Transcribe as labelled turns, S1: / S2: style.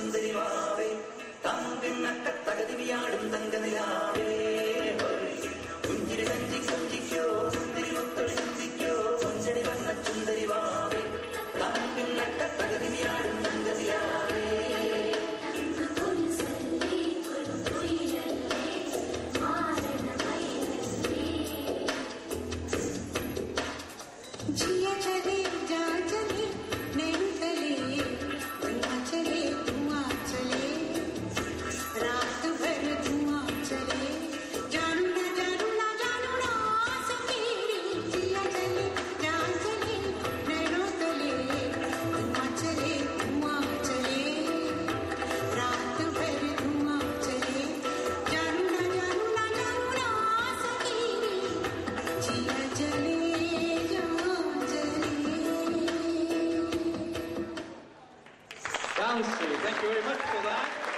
S1: സുന്ദരിവാവേ തമ്പിന്നക്കത്തകതിവിയാടും തങ്കനിലാവേ കുഞ്ചിരി കഞ്ചി കുഞ്ചിക്കോ സുന്ദരി മുത്തൊളി ചിന്തിക്കോ കൊഞ്ചടി വന്ന സുന്ദരിവാവേ തമ്പിന്നക്കത്തകതിവിയാടും തങ്കനിലാവേ
S2: जिया चले जा चले नैन तले धुआं चले रात भर धुआं चले जानू ना सकेरी जिया चले जा चले नैनो तले धुआं चले रात भर धुआं चले जानू ना सकेरी जिया चले
S3: Thank you very much for that.